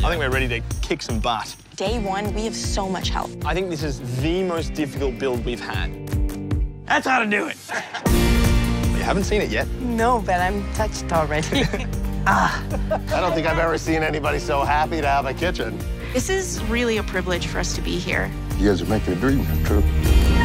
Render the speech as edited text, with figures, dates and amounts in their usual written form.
think we're ready to kick some butt. Day one, we have so much help. I think this is the most difficult build we've had. That's how to do it. You haven't seen it yet? No, but I'm touched already. I don't think I've ever seen anybody so happy to have a kitchen. This is really a privilege for us to be here. You guys are making a dream come true.